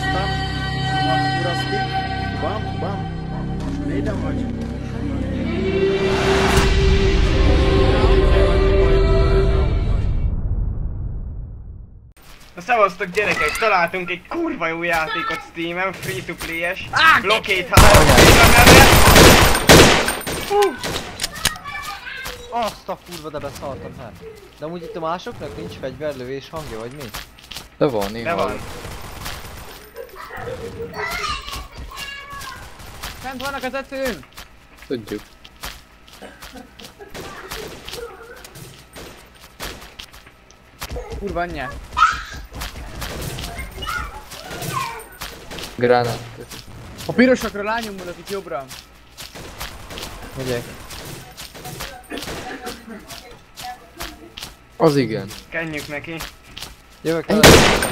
Uraztam. Uraztik. Bam. Védem vagy? Szevasztok gyerekek, találtunk egy kurva jó játékot Steamen, free-to-play-es, Blockade 3 Azt a kurva, de beszartam hát. De amúgy itt a másoknak nincs fegyverlövés hangja, vagy mi? De van, néha. De van. Fent vannak az tetőn! Tudjuk. Kurva anyját! Gránát. A pirosakra rányomulok itt jobbra. Megyek. Az igen. Kenjük neki. Jövök vele.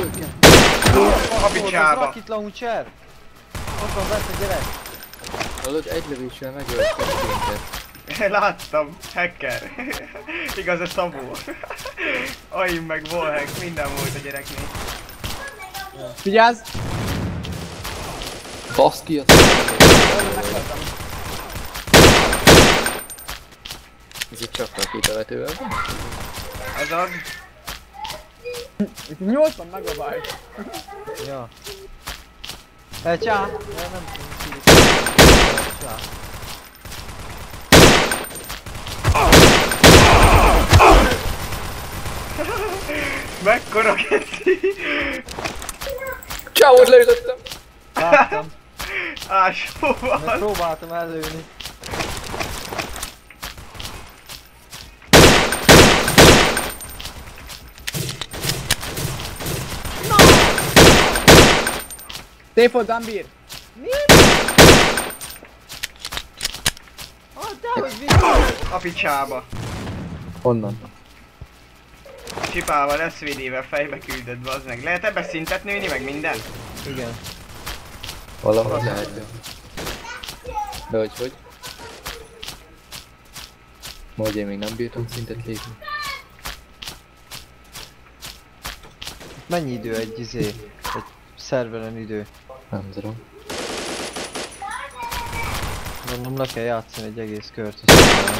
A picsába. Rocket launcher! Ott van bent a gyerek. Hallod, egy lövéssel megölt kettőnket. Láttam, hacker. Igaz, a Szabó. Aim meg wallhack, minden volt a gyereknél. Vigyázz! Baszd ki a Meghaltam. Ez itt csak rakétavetővel. Ez az. Itt 80 megabyte. Ja. Csá! Nem tudom ki. Csá. Mekkora keci. Csávot leütöttem! Láttam. Ásó van. Megpróbáltam ellőni. Téfod, Dambir! Dehogy vissza! A picsába. Honnan? Csipával, SVD-vel fejbe küldött, bazd meg. Lehet ebbe szintet nőni, meg minden? Igen. Valahogy lehet. De hogy? Majd én még nem bírtam szintet lépni. Mennyi idő egy szerveren idő? Nem tudom. Gondolom le kell játszani egy egész kört aztán.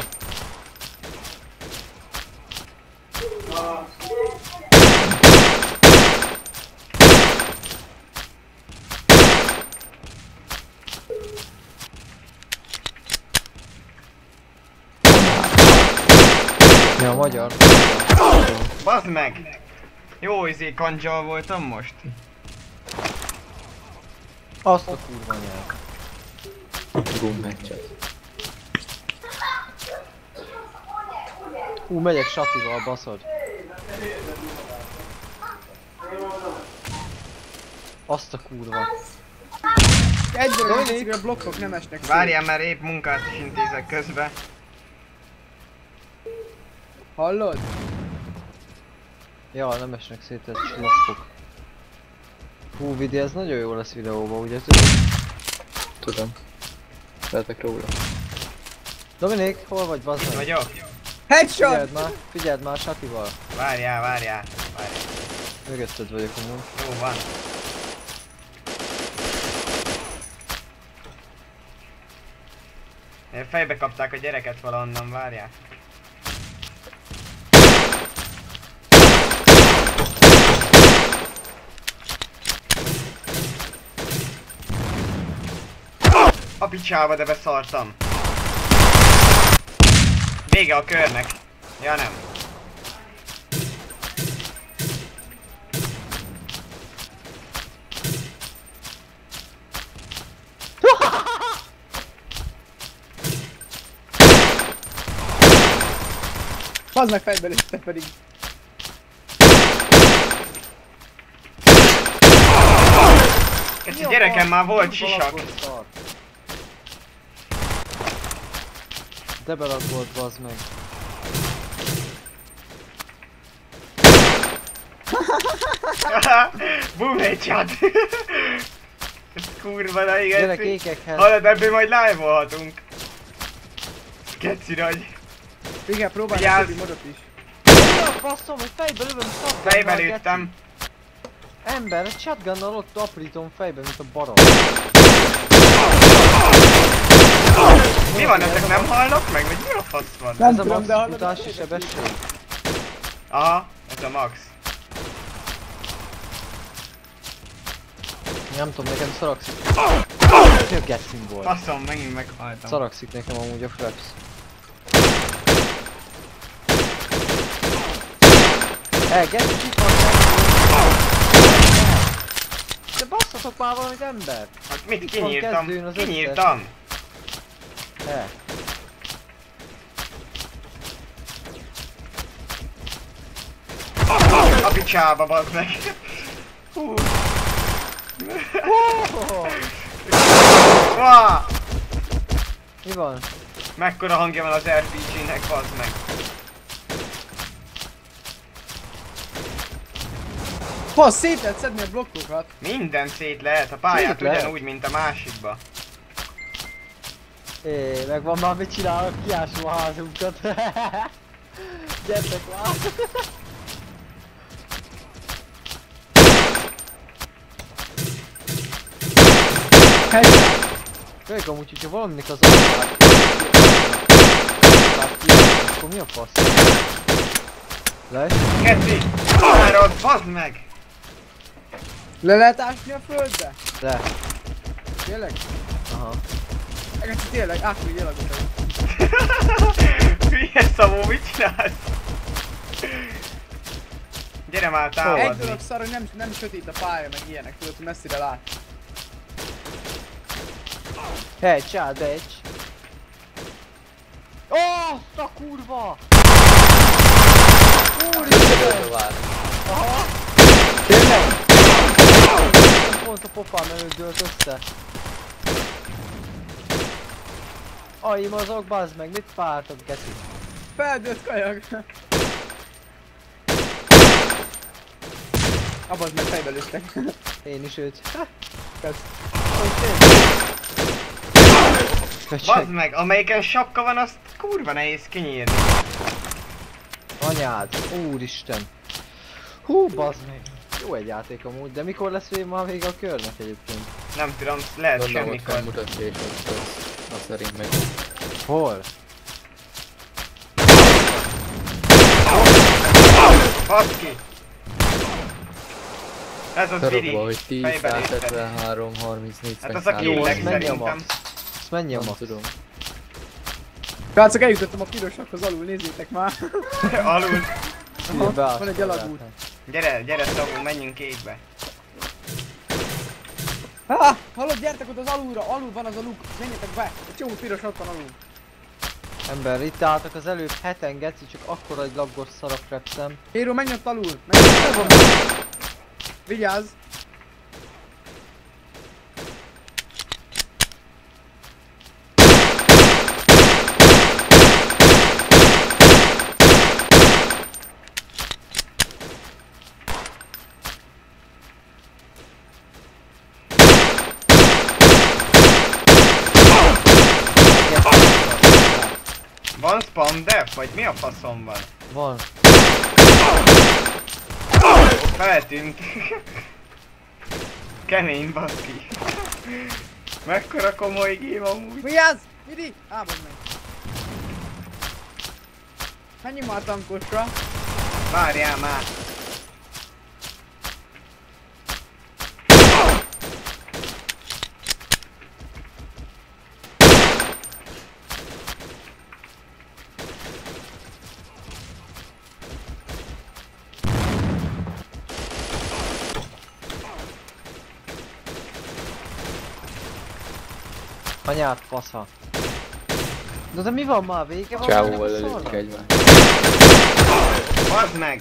Ja, magyar. Bazd meg! Jó kancsal voltam most. Azt a kurva nyelv. Gumb meccset. Megyek Satival, baszod. Azt a kurva. Egyre hogy a blokkok nem esnek szét. Várjál, mert épp munkát is intézek közbe. Hallod? Ja, nem esnek szét egy sloppok. Hú, Vidi, ez nagyon jó lesz videóba, ugye tudod? Tudom. Lehetek róla. Dominik, hol vagy, bazd meg? Vagyok? Headshot! Figyeld már Satival. Várjál. Mögötted vagyok amúgy. Jó van. Fejbe kapták a gyereket valahonnan, várjál. A picsába, de beszartam. Vége a körnek. Ja nem. Bazd meg fejbe lőttek pedig. Keci gyerekem már volt sisak. De belagolt, bazd meg. Boom headshot. Ez kurva na igen. Gyerek ékekhez. Hallod, ebből majd live-olhatunk. Keci nagy. Igen, próbálj a többi modot is. Mi a faszom, hogy fejbe lövöm szakát. Fejbe lőttem. Ember, egy shotgunnal ott aprítom fejbe, mint a barom. Mi van, ezek nem halnak meg? Vagy mi a fasz van? Nem Ez a tudom, de max hallod, futási sebesség. Aha, ez a max. Nem tudom, nekem szarakszik. Mi a getszim volt? Faszom, megint meghaltam. Szarakszik nekem amúgy a fraps. Getsz, itt van. De basszatok már valamit, ember! Hát mit Itt van kinyírtam? kezdőn az összes. Kinyírtam! A picsába, bazd meg! Hú! Vá! Mi van? Mekkora hangja van az RPG-nek, bazd meg! Fasz, szét lehet szedni a blokkokat. Minden szét lehet, a pályát Szét lehet. ugyanúgy, mint a másikba. Megvan már mit csinálok, kiásom a házunkat. Gyertek már! Főleg amúgy, hogyha valaminek az alapját akkor mi a fasz? Lesz? Keci! Várod, bazd meg! Le lehet ásni a földbe? De. Tényleg? Aha. Egyszer tényleg, ásni egy elagokat. Hülye Szabó, mit csinálsz? Gyere már Egy támadni! dolog szar, hogy nem sötét a pálya, meg ilyenek, tudod, hogy messzire lát. Hey, csá, bitch! Oh, a kurva! Úristen! Aha! Tényleg? Pont a popám előtt dőlt össze. Aim azok, bazd meg, mit vártok, geci? Feldőlt kajak. Abazd meg, fejbe lőttek. Én is őt. Kösz. Bazd meg, amelyiken sapka van, azt kurva nehéz kinyírni. Anyád, úristen. Hú, bazd meg. Jó egy játék amúgy, de mikor lesz már vége a körnek egyébként? Nem tudom, lehet Gondolom, ott semmikor. felmutatja és ott az szerint meg. Hol? Baszki! Ez az Viri. Tarokba, hogy 10, Fejbe lépted. 173, 34, Hát az a Jó, killeg az mennyi a szerintem. max? Azt mennyi a Nem max? tudom. Srácok, eljutottam a pirosakhoz alul, nézzétek már. Alul. Ugye, beállsz van egy hozzá. alagút. Gyere Szabó, menjünk kékbe. Hallod, gyertek ott az alulra, alul van az a luk, menjetek be. Egy csomó piros ott van alul. Ember, itt álltak az előbb heten, geci, csak akkora egy laggos szarap repszem. Híró, menj ott alul. Menj ott alul. Vigyázz. Van spam def? Vagy mi a faszom van? Van. Feltűnt. Kemény baszki. Mekkora komoly game amúgy. Vigyázz! Vidi! Ábad meg. Menjünk már tankosra. Várjál már. Anyád, fasza. De mi van már? Vége van Csávóval ennek a előttük szarnak? egymást. Bazd meg!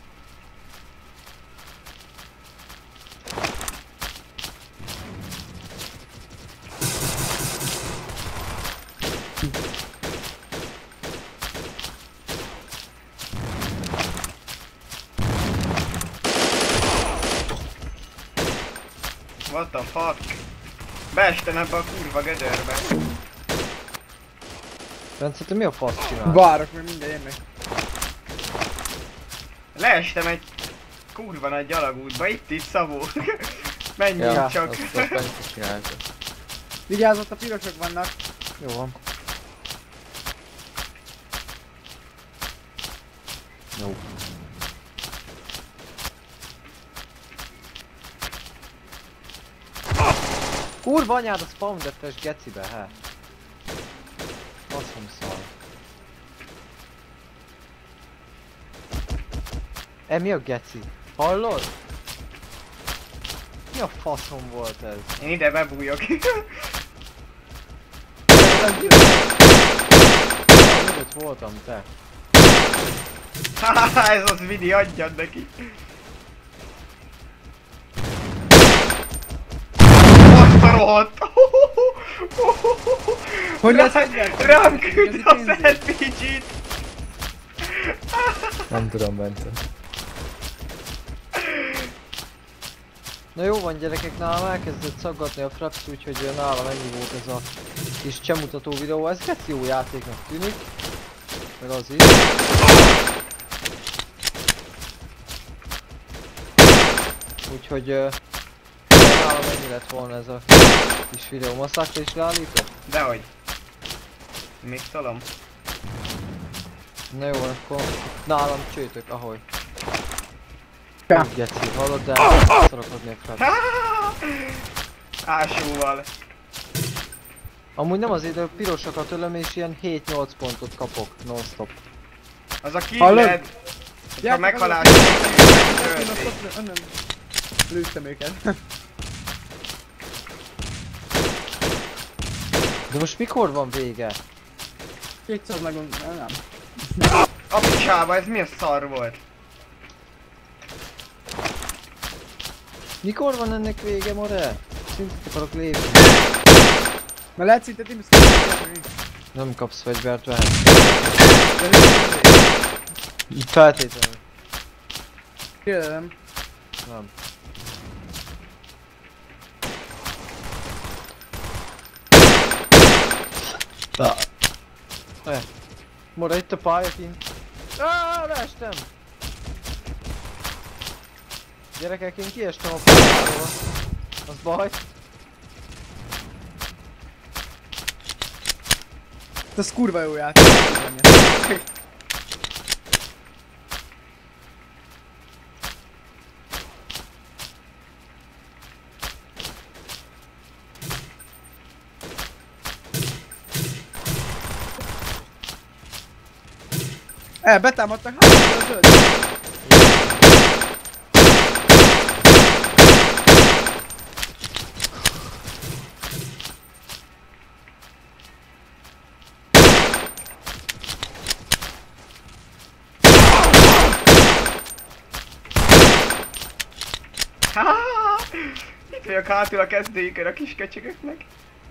What the fuck? Beestem ebbe a kurva gödörbe. Bence, te mi a fasz csinálsz? Várok, mert minden jönnek. Leestem egy Kurva nagy alagútba, itt Szabó. Menjünk Ja, csak. azt meg csinálta. Vigyázz, ott a pirosok vannak. Jó van. Jó. Kurva anyád a spawn death-es gecibe, hát. Faszom szar. Mi a geci? Hallod? Mi a faszom volt ez? Én ide bebújok. Mögött voltam, te. Haha, ez az Vidi, adjad neki. Azt a rohadt! Hogy lesz fegyvert? Rám küld az RPG-t! Nem tudom, Bence. Na jó van gyerekek, nálam elkezdett szaggatni a Fraps, úgyhogy nálam ennyi volt ez a kis csemutató videó. Ez geci jó játéknak tűnik. Meg az is. Úgyhogy nálam ennyi lett volna ez a kis videó. Masszák, te is leállítod? Dehogy. Még tolom. Na jó, akkor nálam csőtök, ahogy. Ja. Geci, hallod, de szarakodni a Fraps. Ásóval. Amúgy nem azért, de pirosakat ölöm és ilyen 7-8 pontot kapok non-stop. Az a Hallod? killed. Ha Gyertek, meghalás, Én azt onnan lőttem őket. De most mikor van vége? 200 megon... nem. a picsába, ez milyen szar volt? Mikor van ennek vége, more? Szintet akarok lépni. Mert lehet szinte Tim Skype-ni. Nem kapsz fegyvert, vehet. Feltétlenül. Kérdem. Nem. Mora, itt a pálya kint. Leestem! Gyerekek, én kiestem a pályáról. Az baj. Ez kurva jó játék. Betámadtak hátul a zöld. Itt vagyok hátul a kezdőjükön a kis köcsögöknek.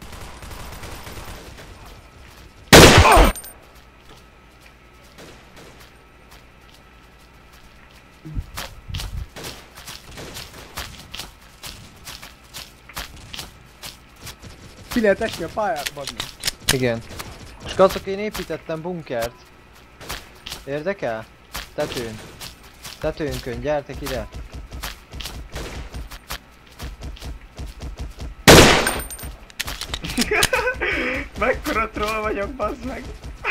Ki lehet esni a pályát, badni. Igen. És kacok, én építettem bunkert. Érdekel? Tetőn. Tetőnkön, gyertek ide. Mekkora troll vagyok, bazd meg.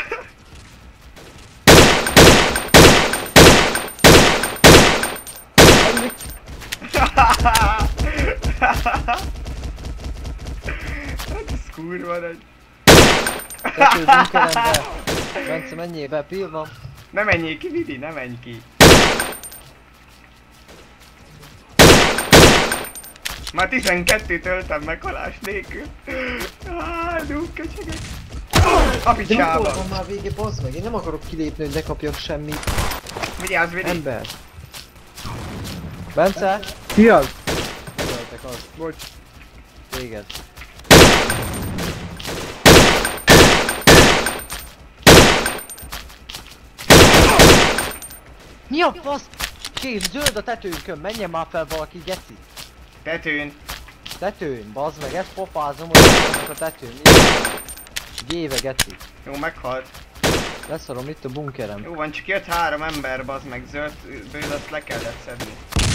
Hát ez kurva nagy. Tető bunkerembe. Bence, menjél be, Pill van. Ne menjél ki, Vidi, ne menj ki. Már 12-t öltem meg halás nélkül. Noob köcsögök. A De mikor picsába. van már vége, bazd meg? Én nem akarok kilépni, hogy ne kapjak semmit. Vigyázz, Vidi. Ember. Bence? Ki az? Megöltek azt. Bocs. Téged. Mi a fasz? Kép, zöld a tetőnkön, menjen már fel valaki, geci. Tetőn. Tetőn, bazd meg, ezt pofázom, hogy vannak a tetőn. Egy éve, geci. Jó, meghalt. Leszarom itt a bunkerem. Jó van, csak jött 3 ember, bazd meg, zöld bőr, azt le kellett szedni.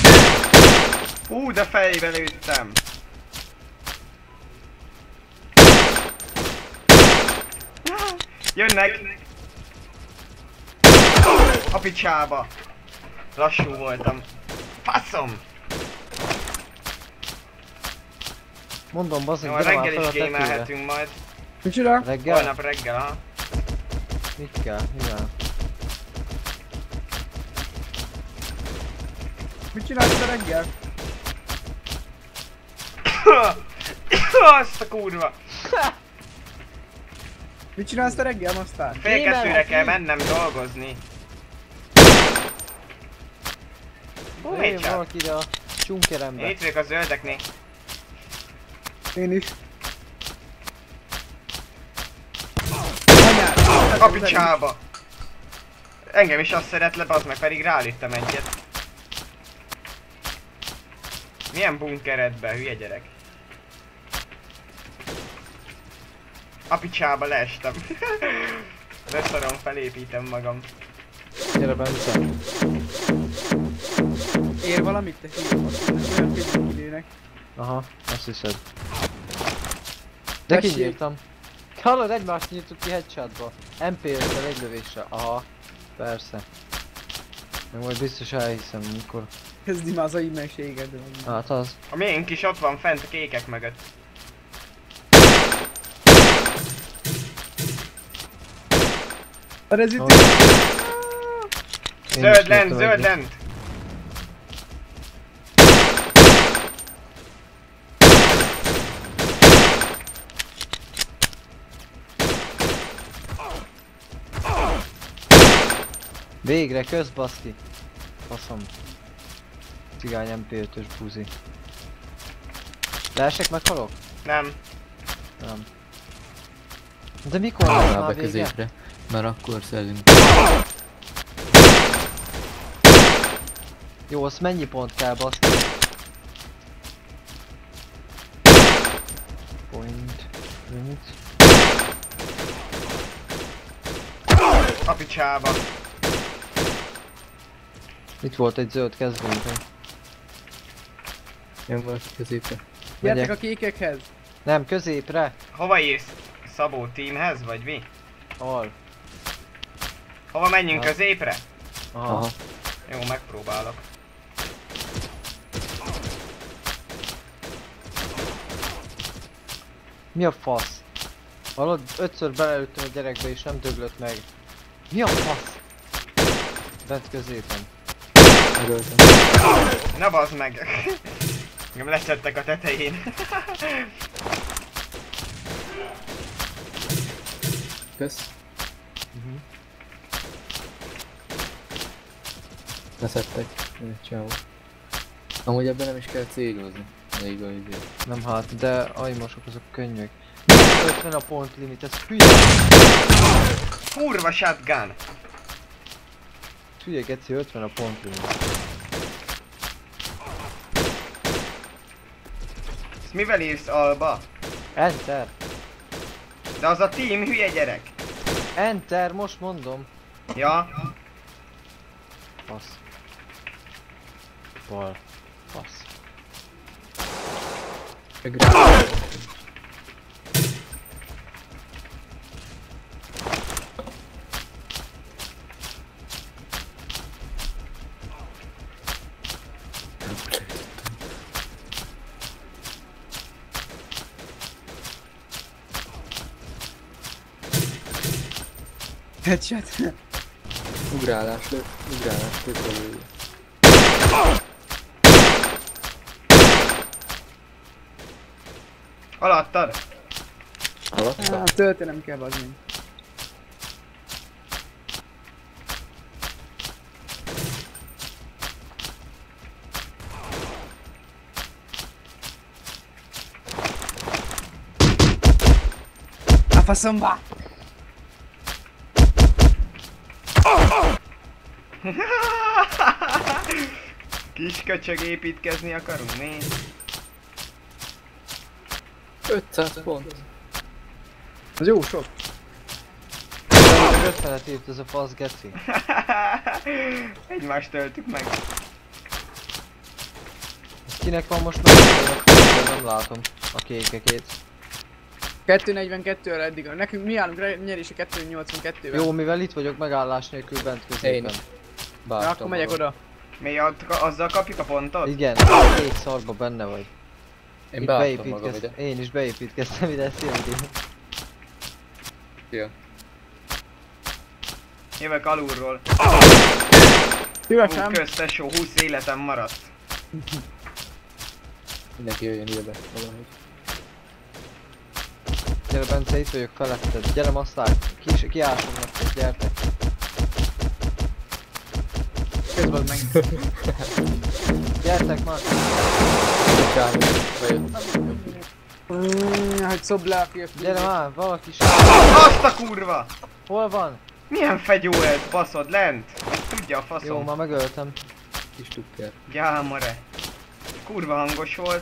Hú, de fejbe lőttem. Jönnek! A picsába! Lassú voltam. Faszom! Mondom, bazdmeg, Jó, gyere már reggel fel a is tetőre. gamelhetünk majd. Micsoda? Reggel? Holnap reggel, aha. Mit kell? Mivel? Mit csinálsz te reggel? Azt a kurva! Mit csinálsz te reggel, Masztár? Fél Gamer, kettőre kell mi? mennem dolgozni. Hol Mit jön csinál? valaki ide a csunkerembe? Itt vagyok a zöldeknél. Én is. Anyád! A picsába! Engem is azt szeret le, bazd meg, pedig rálőttem egyet. Milyen bunkeredbe, hülye gyerek. A picsába leestem. Beszarom, felépítem magam. Gyere Bence. Ér valamit, te hülye? Azt olyan pénzek időnek. Aha, azt hiszed. De Tessék. kinyírtam. Hallod, egymást nyírtuk ki headshotba. MP5-tel egy lövéssel. Aha, persze. Meg majd biztos elhiszem, amikor... Kezdi már az a immenséged. Hát az. A miénk is ott van fent a kékek mögött. A rezit... Én is Zöld lent, lőttem zöld egyet. lent! Végre, közbaszki. Faszom. Cigány MP5-ös buzi. Leesek, meghalok? Nem. Nem. De mikor lesz Állál már be vége? középre, mert akkor szerint. Jó, azt mennyi pont kell, baszki? Point. Limit. A picsába. Itt volt egy zöld kezdőnk. Jön valaki középre. Gyertek Megyek. a kékekhez! Nem, középre. Hova írsz? Szabó teamhez, vagy mi? Al. Hova menjünk Ja. középre? Aha. Aha. Jó, megpróbálok. Mi a fasz? Hallod, 5-ször belelőttem a gyerekbe és nem döglött meg. Mi a fasz? Bent középen. Megöltem. Na bazd meg! Engem leszettek a tetején. Kösz. Mhm. Leszettek. Ciao. Amúgy ebben nem is kell célozni. Elég a izé. Nem hát, de ajmosok azok könnyűek. 50 a pont limit, ez hülye. Kurva shotgun! Hülye geci, 50 a pont limit. Ezt mivel írsz alba? Enter. De az a team hülye gyerek. Enter, most mondom. Ja? Fasz. Bal. Fasz. Megrá. Headshot. Ugrálás lőtt belőle. Alattad? Alatta? Töltenem kell bazni. A faszomba! Kis köcsög építkezni akarunk mi? 500 pont. Az jó sok. 50-et írt ez a fasz geci. Egymást töltük meg. Ezt Kinek van most meg? Nem látom a kékekét. 242-re eddig. Nekünk mi állunk nyerése 282-vel. Jó, mivel itt vagyok megállás nélkül bent Én középen. is. Na, akkor megyek oda. Mi azzal kapjuk a pontot? Igen, a kék szarba benne vagy. Én Itt beálltam magam ide. Én is beépítkeztem ide, Szilvi. Ja. Jövök alulról. Szívesen. Kösz tesó, 20 életem maradt. Mindenki jöjjön ide be valahogy. Gyere Bence, itt vagyok feletted. Gyere Maszták, kiásom nektek, gyertek. Közbad meg. Gyertek már! Kár, bejött. Hogy szob le a kép. Gyere már, valaki is. Azt a kurva! Hol van? Milyen fegyó ez, baszod, lent? Tudja a Jó, faszom. már megöltem. Kis tukker. Gyámare. Kurva hangos volt.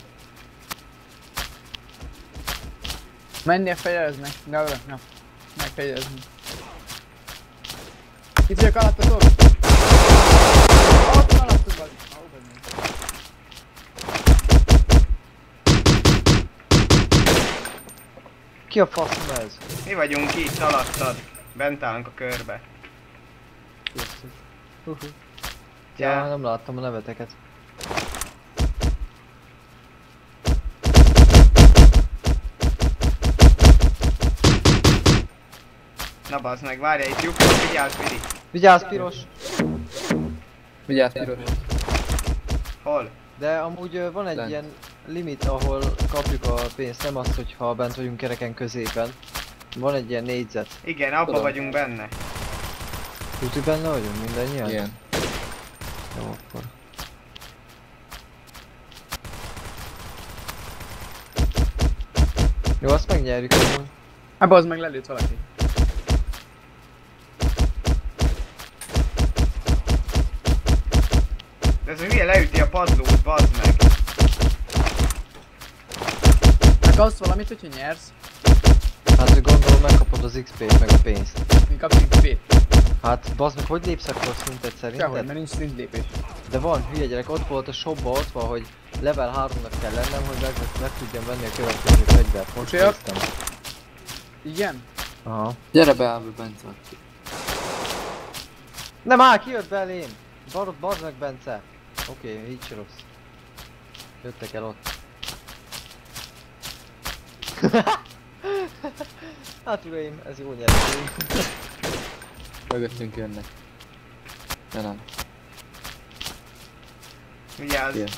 Mennél fegyeleznek. De oda, na. Megfegyelezni. Itt vagyok alattatok. Ott alattunk vagy. Ki a faszom ez? Mi vagyunk itt alattad. Bent állunk a körbe. Ja, nem láttam a neveteket. Na bazd meg, várja itt lyukra, vigyázz Vidi. Vigyázz, piros! Vigyázz, piros. Hol? De amúgy van egy Lent. ilyen limit, ahol kapjuk a pénzt, nem az, hogyha bent vagyunk kereken középen. Van egy ilyen négyzet. Igen, abba Tudom. vagyunk benne. Tuti benne vagyunk mindannyian? Igen. Jó, akkor. Jó, azt megnyerjük amúgy. Hát bazd meg, lelőtt valaki. De ez a hülye leüti a padlót, bazd meg. Megkapsz valamit, hogyha nyersz. Hát gondolom megkapod az XP-t meg a pénzt. Mi kapjuk XP-t. Hát bazd meg, hogy lépsz akkor szintet Sehogy, szerinted? mert nincs szint lépés. De van, hülye gyerek, ott volt a shopba, ott van, hogy level 3-nak kell lennem, hogy meg tudjam venni a következő fegyvert. Most Ocsajak? néztem. Igen? Aha. Gyere be, Ábel, Bence. Nem áll, kijött belém! Barod, bazd meg Bence! Oké, így se rossz. Jöttek el ott. Hát uraim, ez jó nyereség. Mögöttünk jönnek. De nem. Vigyázz. Ilyen.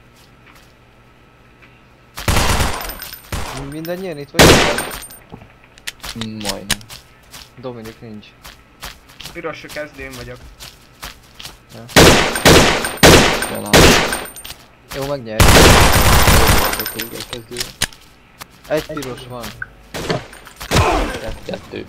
Mindannyian itt vagyunk? Majdnem. Dominik nincs. Pirosra kezdőn vagyok. Talán. Jó, megnyerjük. Kezdő. Egy piros van. Kettő.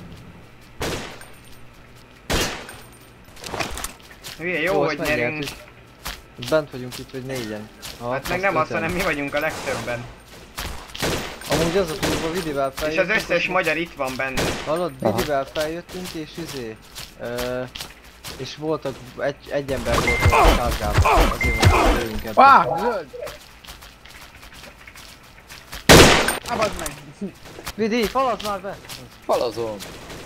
Hülye, jó, azt hogy nyerünk. megnyertük. Bent vagyunk itt, vagy négyen. Ha, Hát meg nem azt, öten. hanem mi vagyunk a legtöbben. Amúgy az a turba Vidivel És feljöttünk. az összes magyar itt van benne. Hallod, Aha. Vidivel feljöttünk és és voltak, egy ember volt a sárgában, azért mondtam, hogy jöjjünk ebbe. Áh, zöld! Á, bazd meg! Vidi, falazd már be! Falazom.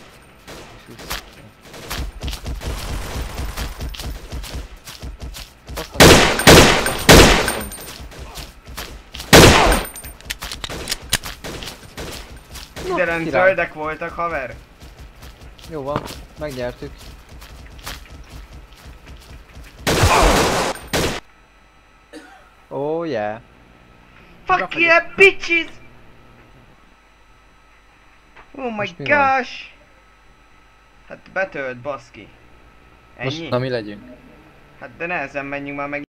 Ide lent király. zöldek voltak, haver. Jó van, megnyertük. Oh yeah. Fuck yeah, bitches! Oh my Most mi van? gosh! Hát betölt, baszki. Ennyi? Na mi legyünk? Hát de nehezen menjünk már meg.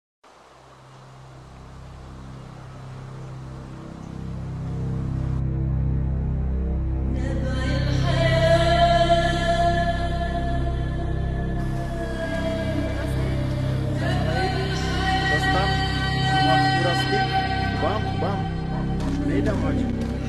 Dostав, urazky, bam, bam. Nejde mačku.